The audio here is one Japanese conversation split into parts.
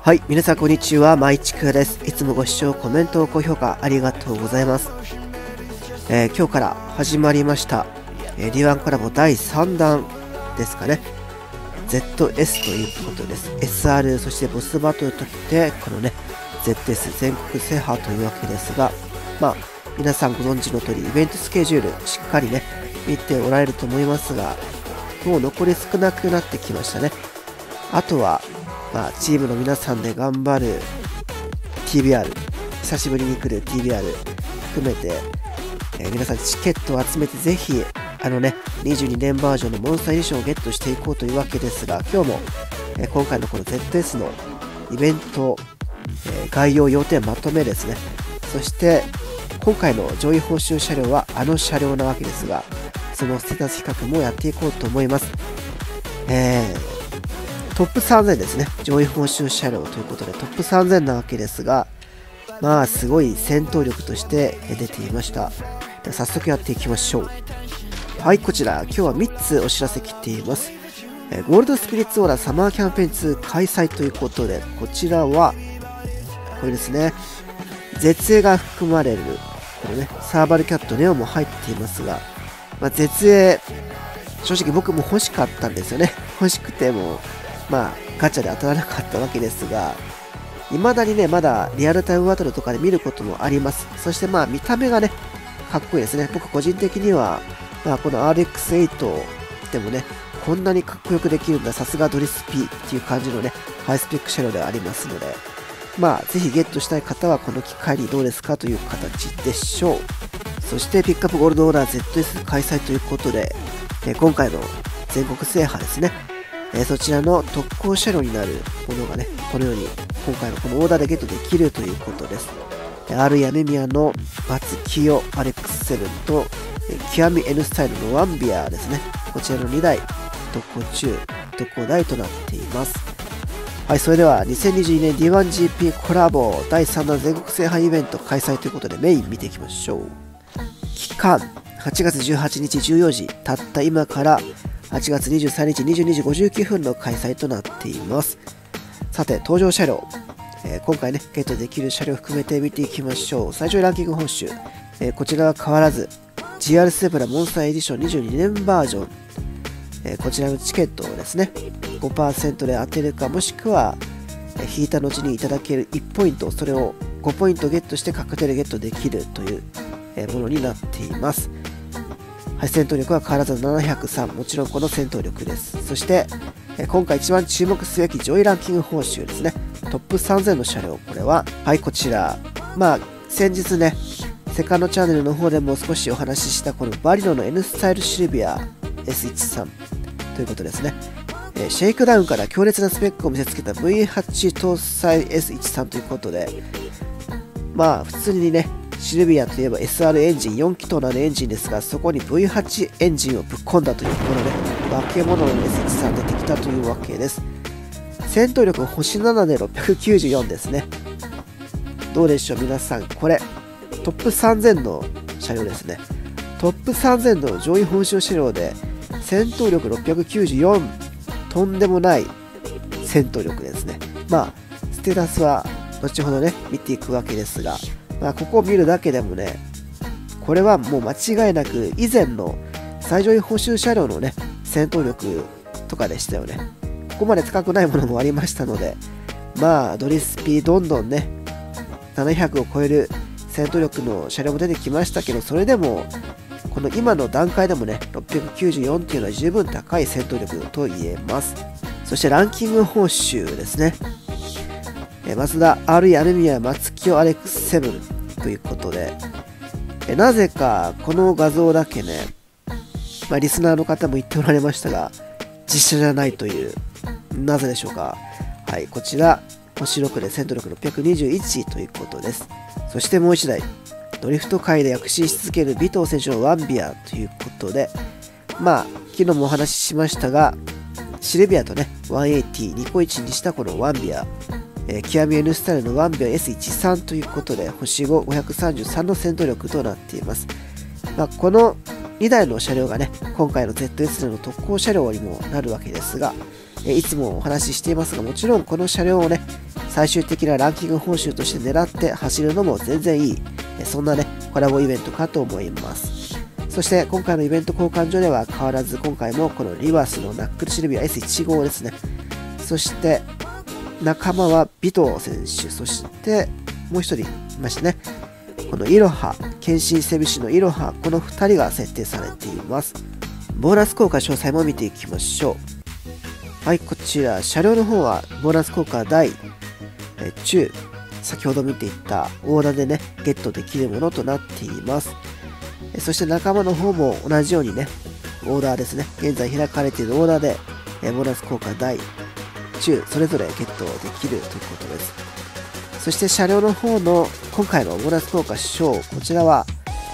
はい、皆さんこんにちは、まいちくです。いつもご視聴、コメント、高評価ありがとうございます。今日から始まりました、D1 コラボ第3弾ですかね。ZS ということです。SR、そしてボスバトルときて、このね、ZS 全国制覇というわけですが、皆さんご存知の通り、イベントスケジュール、しっかりね、見ておられると思いますが、もう残り少なくなってきましたね。あとは、チームの皆さんで頑張る TBR、久しぶりに来る TBR 含めて、皆さんチケットを集めてぜひ、22年バージョンのモンスターエディションをゲットしていこうというわけですが、今日も、今回のこの ZS のイベント、概要要点まとめですね。そして、今回の上位報酬車両はあの車両なわけですが、そのステータス比較もやっていこうと思います。トップ3000ですね。上位報酬車両ということで、トップ3000なわけですが、すごい戦闘力として出ていました。では早速やっていきましょう。はい、こちら、今日は3つお知らせ来ています。ゴールドスピリッツオーラサマーキャンペーン2開催ということで、こちらは、これですね、絶影が含まれる、このね、サーバルキャットネオも入っていますが、絶影、正直僕も欲しかったんですよね。欲しくても、ガチャで当たらなかったわけですが、未だにね、まだリアルタイムバトルとかで見ることもあります。そして見た目がね、かっこいいですね。僕個人的には、この RX8 でもね、こんなにかっこよくできるんだ、さすがドリスピっていう感じのね、ハイスペック車両ではありますので、ぜひゲットしたい方はこの機会にどうですかという形でしょう。そしてピックアップゴールドオーダー ZS 開催ということで、今回の全国制覇ですね。そちらの特攻車両になるものがね、このように今回のこのオーダーでゲットできるということです。R やメミヤの松清 RX7 と極み N スタイルのワンビアですね。こちらの2台、特攻中、特攻大となっています。はい、それでは2022年 D1GP コラボ第3弾全国制覇イベント開催ということでメイン見ていきましょう。期間、8月18日14時、たった今から8月23日22時59分の開催となっています。さて、登場車両、今回ね、ゲットできる車両を含めて見ていきましょう。最初にランキング報酬、こちらは変わらず、GR セブラモンスターエディション22年バージョン、こちらのチケットをですね、5% で当てるか、もしくは、引いた後にいただける1ポイント、それを5ポイントゲットして確定でゲットできるという、ものになっています。はい、戦闘力は変わらず703、もちろんこの戦闘力です。そして、今回一番注目すべき上位ランキング報酬ですね。トップ3000の車両、これは、はい、こちら。先日ね、セカンドチャンネルの方でも少しお話ししたこのバリノの N スタイルシルビア S13 ということですね。シェイクダウンから強烈なスペックを見せつけた V8 搭載 S13 ということで、普通にね、シルビアといえば SR エンジン4気筒のエンジンですが、そこに V8 エンジンをぶっ込んだというこのね、化け物の S13 出てきたというわけです。戦闘力星7で694ですね。どうでしょう皆さん、これトップ3000の車両ですね。トップ3000の上位報酬車両で戦闘力694、とんでもない戦闘力ですね。ステータスは後ほどね、見ていくわけですが、ここを見るだけでもね、これはもう間違いなく以前の最上位報酬車両のね、戦闘力とかでしたよね。ここまで高くないものもありましたので、ドリスピどんどんね、700を超える戦闘力の車両も出てきましたけど、それでも、この今の段階でもね、694っていうのは十分高い戦闘力と言えます。そしてランキング報酬ですね。マツダ RE アルミア松清 RX7 ということで、なぜかこの画像だけね、リスナーの方も言っておられましたが、実写じゃないという、なぜでしょうか。はい、こちら、星6で戦闘力621ということです。そしてもう1台、ドリフト界で躍進し続ける尾藤選手のワンビアということで、昨日もお話ししましたが、シルビアとね、180、ニコイチにしたこのワンビア、極み N スタイルのワンビア S13 ということで、星5、533の戦闘力となっています。この2台の車両がね、今回の ZS での特攻車両にもなるわけですが、いつもお話ししていますが、もちろんこの車両をね、 最終的なランキング報酬として狙って走るのも全然いい、そんなね、コラボイベントかと思います。そして今回のイベント交換所では変わらず今回もこのリバースのナックルシルビア S15 ですね。そして仲間は尾藤選手、そしてもう一人いましたね。このイロハ、剣心整備士のイロハ、この2人が設定されています。ボーナス効果詳細も見ていきましょう。はい、こちら車両の方はボーナス効果大、中、先ほど見ていったオーダーでね、ゲットできるものとなっています。そして仲間の方も同じようにね、オーダーですね。現在開かれているオーダーで、ボーナス効果大、中、それぞれゲットできるということです。そして車両の方の今回のボーナス効果小、こちらは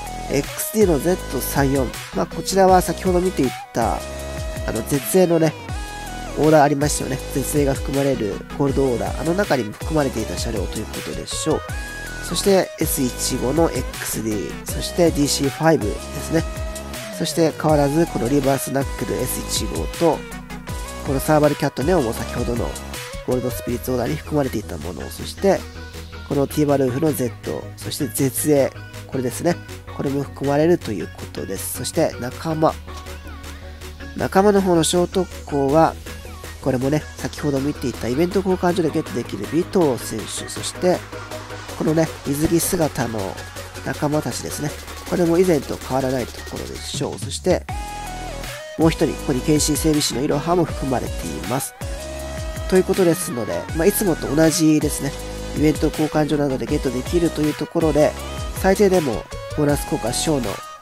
XD の Z34。こちらは先ほど見ていった絶縁のね、オーダーありましたよね。絶縁が含まれるゴールドオーダー、の中にも含まれていた車両ということでしょう。そして S15 の XD、そして DC5 ですね。そして変わらずこのリバースナックル S15 と、このサーバルキャットネオも先ほどのゴールドスピリッツオーダーに含まれていたもの、そしてこの T バルーフの Z、そして絶縁、これですね。これも含まれるということです。そして仲間の方の小特攻は、これもね、先ほど見ていたイベント交換所でゲットできる尾藤選手、そしてこのね、水着姿の仲間たちですね。これも以前と変わらないところでしょう。そして、もう一人、ここに剣心整備士のイロハも含まれています。ということですので、いつもと同じですね、イベント交換所などでゲットできるというところで、最低でもボーナス効果小の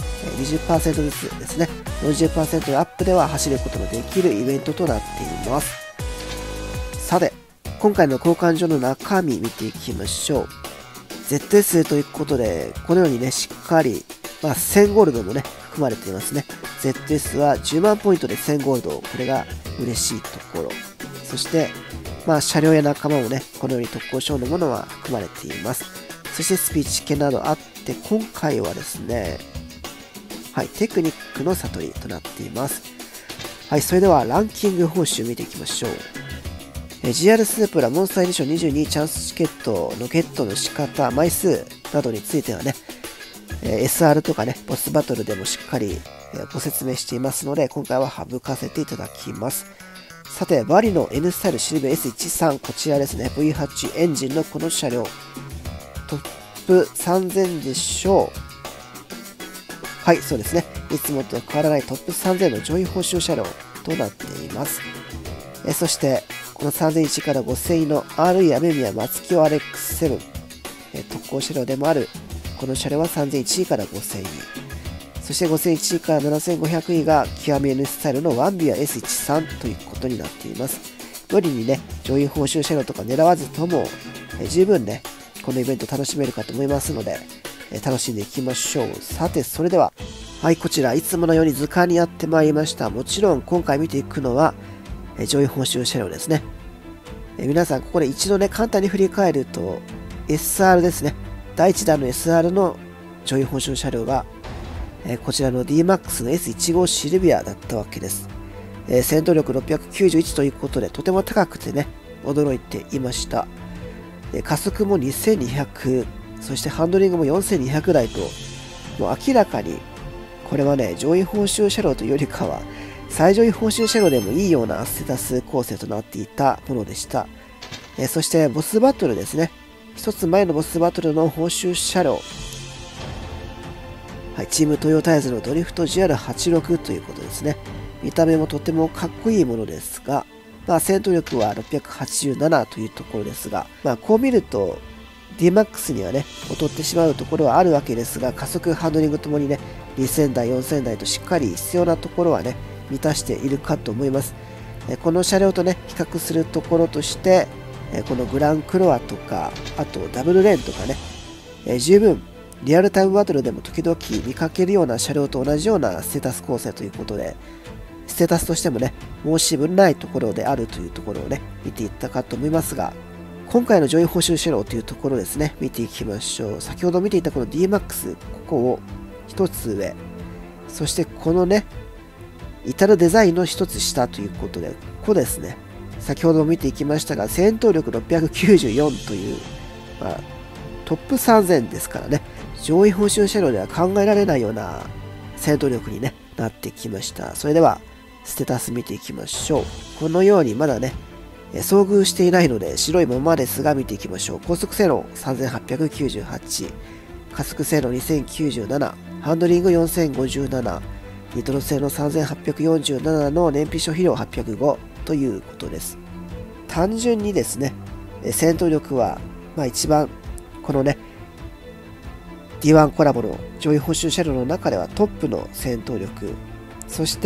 20% ずつですね、40% のアップでは走ることのできるイベントとなっています。さて、今回の交換所の中身見ていきましょう。ZS ということで、このようにね、しっかり、1000ゴールドもね、含まれていますね。ZS は10万ポイントで1000ゴールド、これが嬉しいところ。そして、車両や仲間もね、このように特攻賞のものは含まれています。そしてスピーチ系などあって、今回はですね、はい、テクニックの悟りとなっています。はい、それではランキング報酬見ていきましょう。GR スープラモンスターエディション22チャンスチケットのゲットの仕方、枚数などについてはね、SR とかね、ボスバトルでもしっかりご説明していますので、今回は省かせていただきます。さて、バリの N スタイルシルベ S13、こちらですね、V8 エンジンのこの車両、トップ3000でしょう。はい、そうですね。いつもと変わらないトップ3000の上位報酬車両となっています。そして、この3001から5000位の RE アメミヤ松清 RX7、特攻車両でもあるこの車両は3001位から5000位。そして5001位から7500位が極め N スタイルのワンビア S13 ということになっています。無理にね、上位報酬車両とか狙わずとも、十分ね、このイベント楽しめるかと思いますので、楽しんでいきましょう。さて、それでは、はい、こちら、いつものように図鑑にやってまいりました。もちろん、今回見ていくのは、上位報酬車両ですね。皆さん、ここで一度ね、簡単に振り返ると、SR ですね。第1弾の SR の上位報酬車両が、こちらの DMAX の S15 シルビアだったわけです。戦闘力691ということで、とても高くてね、驚いていました。加速も2200、そしてハンドリングも4200台と、もう明らかに、これはね、上位報酬車両というよりかは、最上位報酬車両でもいいようなステータス構成となっていたものでした。そしてボスバトルですね。一つ前のボスバトルの報酬車両。はい、チームトヨタイズのドリフト GR86 ということですね。見た目もとてもかっこいいものですが、戦闘力は687というところですが、こう見ると DMAX にはね、劣ってしまうところはあるわけですが、加速、ハンドリングともにね、2000台、4000台としっかり必要なところはね、満たしているかと思います。この車両とね、比較するところとして、このグランクロアとか、あとダブルレーンとかね、十分リアルタイムバトルでも時々見かけるような車両と同じようなステータス構成ということで、ステータスとしてもね、申し分ないところであるというところをね、見ていったかと思いますが、今回の上位報酬車両というところですね、見ていきましょう。先ほど見ていたこの DMAX、ここを一つ上、そしてこのね、至るデザインの一つ下ということで、ここですね、 先ほども見ていきましたが、戦闘力694という、トップ3000ですからね、上位報酬車両では考えられないような戦闘力に、なってきました。それでは、ステータス見ていきましょう。このようにまだね、遭遇していないので白いままですが見ていきましょう。高速性能3898、加速性能2097、ハンドリング4057、ニトロ性能3847の燃費消費量805ということです。単純にですね、戦闘力は、一番このね、D1 コラボの上位報酬車両の中ではトップの戦闘力、そして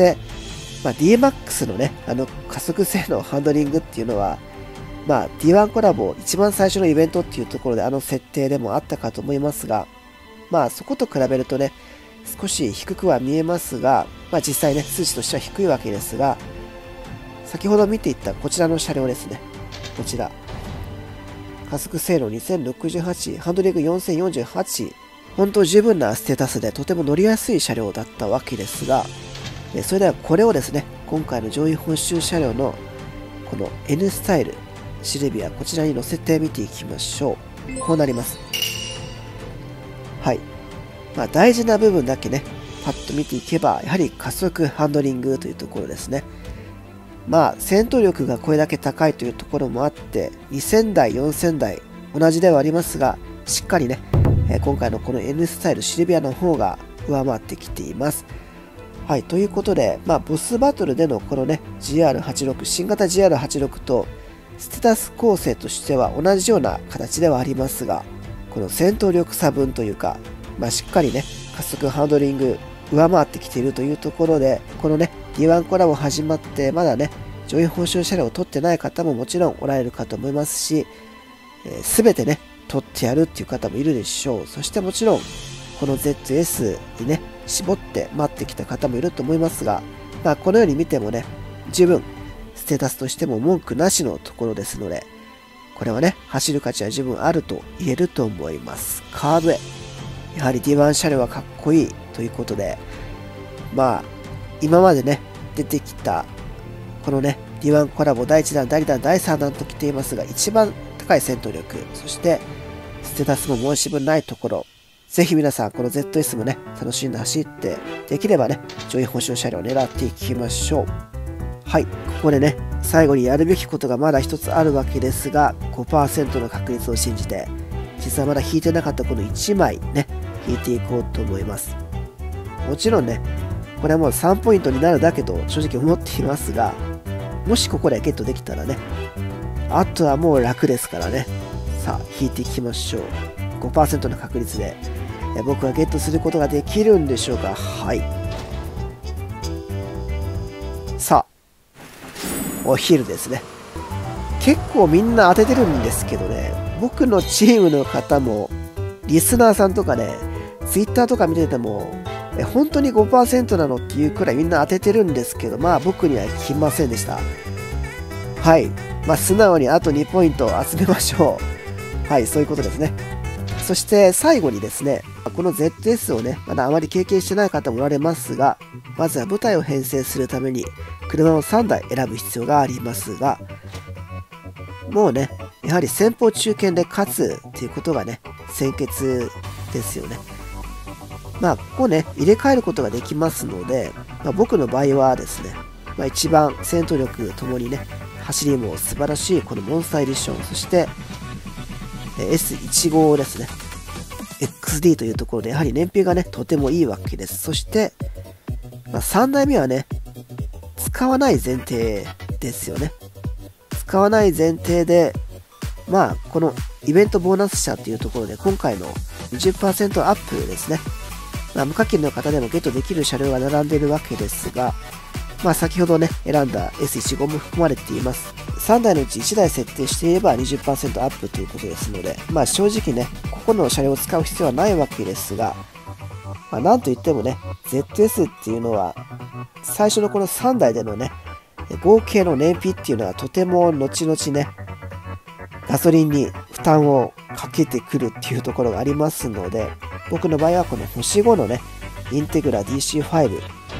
、DMAX のね、加速性能ハンドリングっていうのは、D1 コラボ一番最初のイベントっていうところで設定でもあったかと思いますが、そこと比べるとね、少し低くは見えますが、実際ね、数値としては低いわけですが、先ほど見ていったこちらの車両ですね。こちら。加速性能2068、ハンドリング4048、本当十分なステータスでとても乗りやすい車両だったわけですが、それではこれをですね、今回の上位報酬車両のこの N スタイル、シルビア、こちらに乗せてみていきましょう。こうなります。はい。大事な部分だけね、パッと見ていけば、やはり加速ハンドリングというところですね。戦闘力がこれだけ高いというところもあって、2000台、4000台、同じではありますが、しっかりね、今回のこの N スタイルシルビアの方が上回ってきています。はい、ということで、ボスバトルでのこのね、GR86、新型 GR86 と、ステータス構成としては同じような形ではありますが、この戦闘力差分というか、しっかりね、加速ハンドリング、上回ってきているというところで、このね、D1 コラボ始まって、まだね、上位報酬車両を取ってない方ももちろんおられるかと思いますし、すべてね、取ってやるっていう方もいるでしょう。そしてもちろん、この ZS にね、絞って待ってきた方もいると思いますが、このように見てもね、十分、ステータスとしても文句なしのところですので、これはね、走る価値は十分あると言えると思います。カーブへ。やはり D1 車両はかっこいいということで、今までね、出てきた、このね、D1 コラボ第1弾、第2弾、第3弾と来ていますが、一番高い戦闘力、そして、ステータスも申し分ないところ、ぜひ皆さん、この ZS もね、楽しんで走って、できればね、上位報酬車両を狙っていきましょう。はい、ここでね、最後にやるべきことがまだ一つあるわけですが、5% の確率を信じて、実はまだ引いてなかったこの1枚ね、引いていこうと思います。もちろんね、これはもう3ポイントになるだけと正直思っていますが、もしここでゲットできたらね、あとはもう楽ですからね。さあ、引いていきましょう。5% の確率で、僕はゲットすることができるんでしょうか。はい。さあ、お昼ですね。結構みんな当ててるんですけどね、僕のチームの方も、リスナーさんとかね、Twitter とか見てても、本当に 5% なのっていうくらいみんな当ててるんですけど、僕には来ませんでした。はい。素直にあと2ポイント集めましょう。はい、そういうことですね。そして最後にですね、この ZS をね、まだあまり経験してない方もおられますが、まずは部隊を編成するために車を3台選ぶ必要がありますが、もうね、やはり先方中堅で勝つっていうことがね、先決ですよね。ここね、入れ替えることができますので、僕の場合はですね、一番戦闘力ともにね、走りも素晴らしいこのモンスターエディション、そして、S15 ですね。XD というところで、やはり燃費がね、とてもいいわけです。そして、3台目はね、使わない前提ですよね。使わない前提で、このイベントボーナス車っていうところで、今回の 20% アップですね。無課金の方でもゲットできる車両が並んでいるわけですが、先ほどね、選んだ S15 も含まれています。3台のうち1台設定していれば 20% アップということですので、正直ね、ここの車両を使う必要はないわけですが、なんといってもね、ZS っていうのは、最初のこの3台でのね、合計の燃費っていうのはとても後々ね、ガソリンに負担をかけてくるっていうところがありますので、僕の場合はこの星5のね、インテグラ DC5、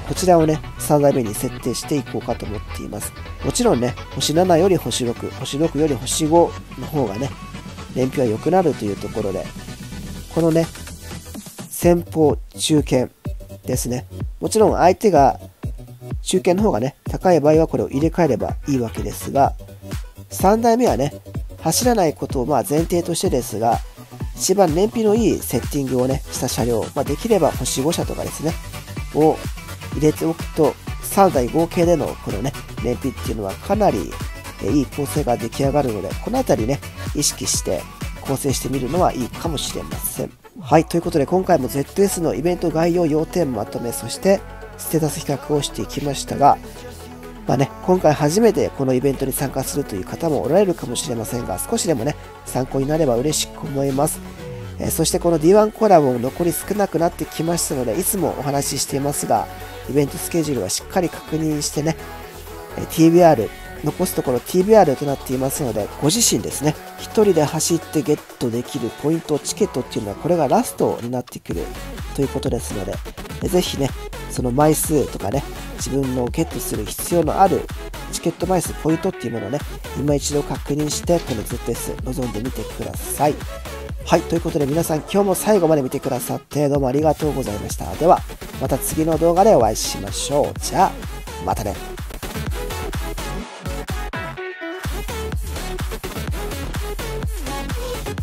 こちらをね、3台目に設定していこうかと思っています。もちろんね、星7より星6、星6より星5の方がね、燃費は良くなるというところで、このね、先方中堅ですね。もちろん相手が中堅の方がね、高い場合はこれを入れ替えればいいわけですが、3台目はね、走らないことを前提としてですが、一番燃費のいいセッティングをね、した車両、できれば星5車とかですね、を入れておくと、3台合計でのこのね、燃費っていうのはかなりいい構成が出来上がるので、この辺りね、意識して構成してみるのはいいかもしれません。はい、ということで今回も ZS のイベント概要要点まとめ、そしてステータス比較をしていきましたが、今回初めてこのイベントに参加するという方もおられるかもしれませんが、少しでもね、参考になれば嬉しく思います。そしてこの D1 コラボも残り少なくなってきましたので、いつもお話ししていますが、イベントスケジュールはしっかり確認してね、TBR、残すところ TBR となっていますので、ご自身ですね、1人で走ってゲットできるポイント、チケットっていうのはこれがラストになってくるということですので、ぜひね、その枚数とかね、自分のゲットする必要のあるチケット枚数、ポイントっていうものをね、今一度確認して、この ZS 臨んでみてください。はい、ということで皆さん今日も最後まで見てくださってどうもありがとうございました。では、また次の動画でお会いしましょう。じゃあ、ま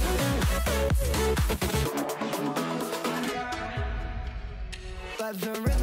たね。But the